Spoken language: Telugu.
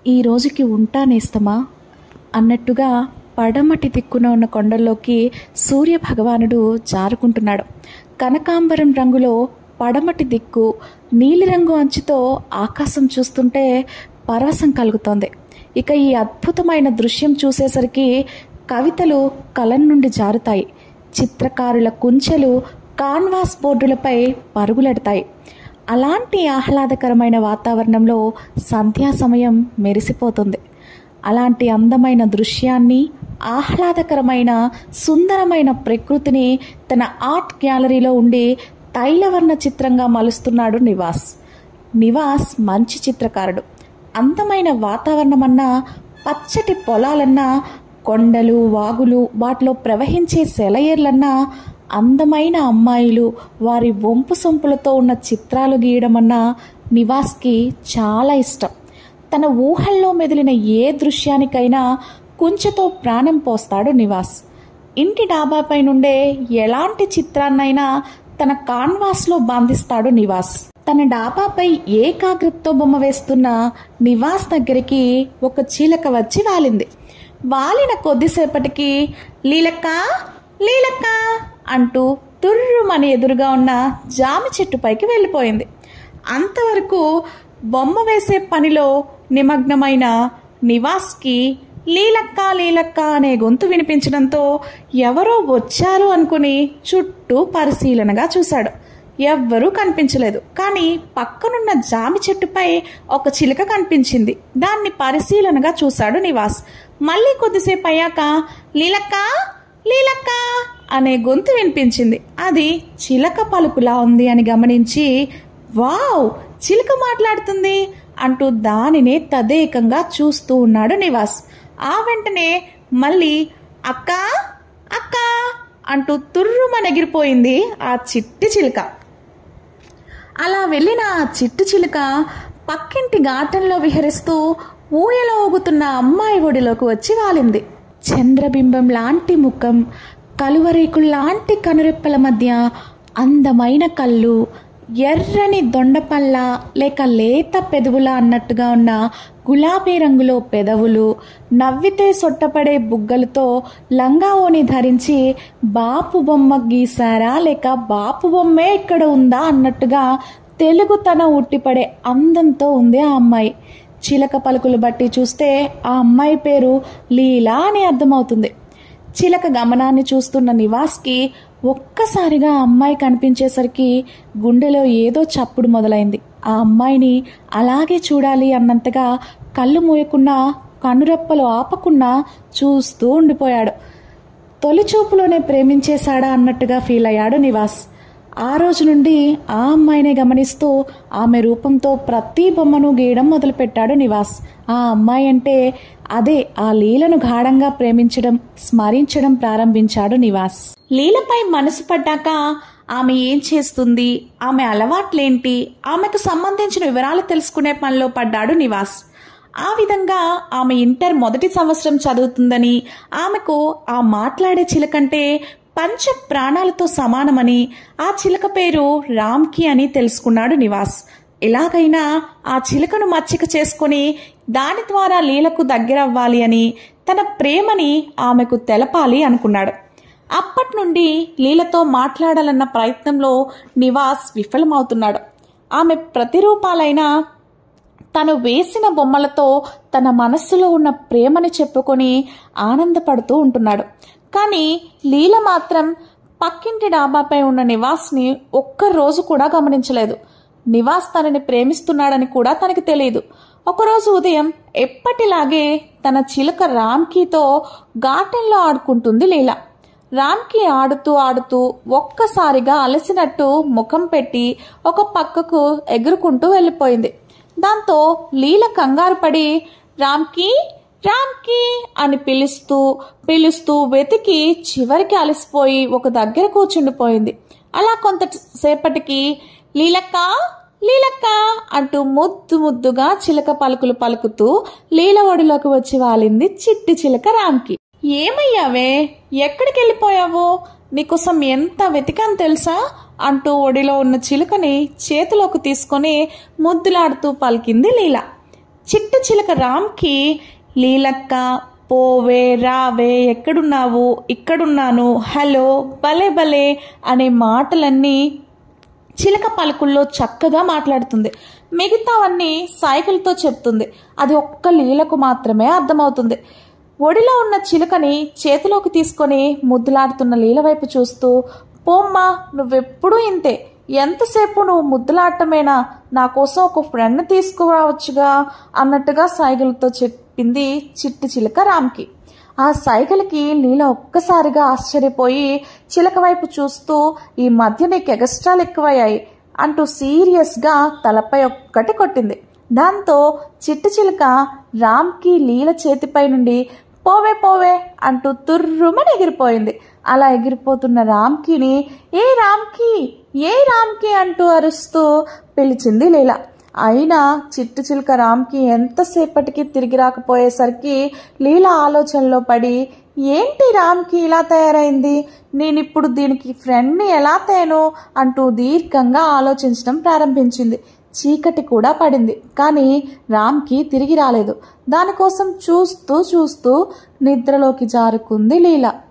ఈ రోజుకి ఉంటానేస్తమా అన్నట్టుగా పడమటి దిక్కున ఉన్న కొండల్లోకి సూర్య భగవానుడు జారుకుంటున్నాడు. కనకాంబరం రంగులో పడమటి దిక్కు నీలిరంగు అంచుతో ఆకాశం చూస్తుంటే పరవశం కలుగుతోంది. ఇక ఈ అద్భుతమైన దృశ్యం చూసేసరికి కవితలు కలం నుండి జారుతాయి. చిత్రకారుల కుంచెలు కాన్వాస్ బోర్డులపై పరుగులెడతాయి. అలాంటి ఆహ్లాదకరమైన వాతావరణంలో సంధ్యా సమయం మెరిసిపోతుంది. అలాంటి అందమైన దృశ్యాన్ని, ఆహ్లాదకరమైన సుందరమైన ప్రకృతిని తన ఆర్ట్ గ్యాలరీలో ఉండి తైలవర్ణ చిత్రంగా మలుస్తున్నాడు నివాస్. నివాస్ మంచి చిత్రకారుడు. అందమైన వాతావరణమన్నా, పచ్చటి పొలాలన్నా, కొండలు వాగులు వాటిలో ప్రవహించే సెలయేర్లన్నా, అందమైన అమ్మాయిలు వారి వంపు సొంపులతో ఉన్న చిత్రాలు గీయడమన్నా నివాస్కి చాలా ఇష్టం. తన ఊహల్లో మెదిలిన ఏ దృశ్యానికైనా కుంచెతో ప్రాణం పోస్తాడు నివాస్. ఇంటి డాబాపై నుండే ఎలాంటి చిత్రాన్నైనా తన కాన్వాస్లో బంధిస్తాడు నివాస్. తన డాబాపై ఏకాగ్రతతో బొమ్మ వేస్తున్న నివాస్ దగ్గరికి ఒక చిలక వచ్చి వాలింది. వాలిన కొద్దిసేపటికి లీలక్క లీలక్క అంటూ తుర్రుమని ఎదురుగా ఉన్న జామి చెట్టుపైకి వెళ్ళిపోయింది. అంతవరకు బొమ్మ వేసే పనిలో నిమగ్నమైన నివాస్కి లీలక్క లీలక్క అనే గొంతు వినిపించడంతో ఎవరో వచ్చారు అనుకుని చుట్టూ పరిశీలనగా చూశాడు. ఎవ్వరూ కనిపించలేదు. కానీ పక్కనున్న జామి చెట్టుపై ఒక చిలుక కనిపించింది. దాన్ని పరిశీలనగా చూశాడు నివాస్. మళ్ళీ కొద్దిసేపు అయ్యాక లీలక్క లీలక్క అనే గొంతు వినిపించింది. అది చిలక పలుకులా ఉంది అని గమనించి, వావ్, చిలుక మాట్లాడుతుంది అంటూ దానినే తదేకంగా చూస్తూ ఉన్నాడు నివాస్. ఆ వెంటనే మళ్ళీ అక్క అక్క అంటూ తుర్రుమనెగిరిపోయింది ఆ చిట్టి చిలుక. అలా వెళ్ళిన ఆ చిట్టి చిలుక పక్కింటి గార్డెన్లో విహరిస్తూ ఊయల ఊగుతున్న అమ్మాయి ఒడిలోకి వచ్చి వాలింది. చంద్రబింబం లాంటి ముఖం, కలువరేకుల్లాంటి కనురెప్పల మధ్య అందమైన కళ్ళు, ఎర్రని దొండపళ్ళ లేక లేత పెదవులా అన్నట్టుగా ఉన్న గులాబీ రంగులో పెదవులు, నవ్వితే సొట్టపడే బుగ్గలతో లంగా ఓని ధరించి బాపు బొమ్మ గీసారా లేక బాపు బొమ్మే ఇక్కడ ఉందా అన్నట్టుగా తెలుగుతనం ఉట్టిపడే అందంతో ఉంది ఆ అమ్మాయి. చిలక పలుకులు బట్టి చూస్తే ఆ అమ్మాయి పేరు లీలా అని అర్థమవుతుంది. చిలక గమనాన్ని చూస్తున్న నివాస్కి ఒక్కసారిగా ఆ అమ్మాయి కనిపించేసరికి గుండెలో ఏదో చప్పుడు మొదలైంది. ఆ అమ్మాయిని అలాగే చూడాలి అన్నంతగా కళ్ళు మూయకున్నా, కనురెప్పలు ఆపకున్నా చూస్తూ ఉండిపోయాడు. తొలి చూపులోనే ప్రేమించేశాడా అన్నట్టుగా ఫీల్ అయ్యాడు నివాస్. ఆ రోజు నుండి ఆ అమ్మాయినే గమనిస్తూ ఆమె రూపంతో ప్రతి బొమ్మను గీయడం మొదలుపెట్టాడు నివాస్. ఆ అమ్మాయి అంటే అదే ఆ లీలను గాఢంగా ప్రేమించడం, స్మరించడం ప్రారంభించాడు నివాస్. లీలపై మనసు పడ్డాక ఆమె ఏం చేస్తుంది, ఆమె అలవాట్లేంటి, ఆమెకు సంబంధించిన వివరాలు తెలుసుకునే పనిలో పడ్డాడు నివాస్. ఆ విధంగా ఆమె ఇంటర్ మొదటి సంవత్సరం చదువుతుందని, ఆమెకు ఆ మాట్లాడే చిలకంటే పంచ ప్రాణాలతో సమానమని, ఆ చిలక పేరు రామ్కి అని తెలుసుకున్నాడు నివాస్. ఎలాగైనా ఆ చిలకను మచ్చిక చేసుకుని దాని ద్వారా లీలకు దగ్గరవ్వాలి అని, తన ప్రేమని ఆమెకు తెలపాలి అనుకున్నాడు. అప్పటి నుండి లీలతో మాట్లాడాలన్న ప్రయత్నంలో నివాస్ విఫలమవుతున్నాడు. ఆమె ప్రతిరూపాలైన తను వేసిన బొమ్మలతో తన మనస్సులో ఉన్న ప్రేమని చెప్పుకొని ఆనందపడుతూ ఉంటున్నాడు. కానీ లీల మాత్రం పక్కింటి డాబాపై ఉన్న నివాస్ని ఒక్కరోజు కూడా గమనించలేదు. నివాస్ తనని ప్రేమిస్తున్నాడని కూడా తనకి తెలియదు. ఒకరోజు ఉదయం ఎప్పటిలాగే తన చిలుక రామ్కీతో గార్డెన్లో ఆడుకుంటుంది లీల. రామ్కి ఆడుతూ ఆడుతూ ఒక్కసారిగా అలసినట్టు ముఖం పెట్టి ఒక పక్కకు ఎగురుకుంటూ వెళ్ళిపోయింది. దాంతో లీల కంగారు పడి రామ్కి రామ్కి అని పిలుస్తూ పిలుస్తూ వెతికి చివరికి అలసిపోయి ఒక దగ్గర కూర్చుండిపోయింది. అలా కొంతసేపటికి లీలక్క లీలక్క అంటూ ముద్దు ముద్దుగా చిలక పలుకులు పలుకుతూ లీల ఒడిలోకి వచ్చి వాలింది చిట్టి చిలక రామ్కి. ఏమయ్యావే, ఎక్కడికి వెళ్ళిపోయావు, నీకోసం ఎంత వెతికాను తెలుసా అంటూ ఒడిలో ఉన్న చిలుకని చేతిలోకి తీసుకొని ముద్దులాడుతూ పలికింది లీల. చిట్ట చిలక రామ్కి లీలక్క, పోవే రావే, ఎక్కడున్నావు, ఇక్కడున్నాను, హలో, భలే భలే అనే మాటలన్నీ చిలక పలుకుల్లో చక్కగా మాట్లాడుతుంది. మిగతావన్నీ సైకిల్తో చెప్తుంది. అది ఒక్క లీలకు మాత్రమే అర్థమవుతుంది. ఒడిలో ఉన్న చిలుకని చేతిలోకి తీసుకొని ముద్దులాడుతున్న లీల వైపు చూస్తూ, పోమ్మా, నువ్వెప్పుడూ ఇంతే, ఎంతసేపు నువ్వు ముద్దులాడటమేనా, నా కోసం ఒక ఫ్రెండ్ తీసుకురావచ్చుగా అన్నట్టుగా సైకిల్తో చెప్పింది చిట్టి చిలుక రామ్కి. ఆ సైకిల్కి లీల ఒక్కసారిగా ఆశ్చర్యపోయి చిలక వైపు చూస్తూ, ఈ మధ్య నీకు ఎగస్ట్రాలు ఎక్కువయ్యాయి అంటూ సీరియస్గా తలపై ఒక్కటి కొట్టింది. దాంతో చిట్టి చిలుక రామ్కి లీల చేతిపై నుండి పోవే పోవే అంటూ తుర్రుమని ఎగిరిపోయింది. అలా ఎగిరిపోతున్న రామ్కిని ఏ రామ్కి, ఏ రామ్కి అంటూ అరుస్తూ పిలిచింది లీల. అయినా చిట్టు చిలుక రామ్కి ఎంతసేపటికి తిరిగి రాకపోయేసరికి లీల ఆలోచనలో పడి, ఏంటి రామ్కి ఇలా తయారైంది, నేనిప్పుడు దీనికి ఫ్రెండ్ని ఎలా తేను అంటూ దీర్ఘంగా ఆలోచించడం ప్రారంభించింది. చీకటి కూడా పడింది, కానీ రామ్కి తిరిగి రాలేదు. దానికోసం చూస్తూ చూస్తూ నిద్రలోకి జారుకుంది లీల.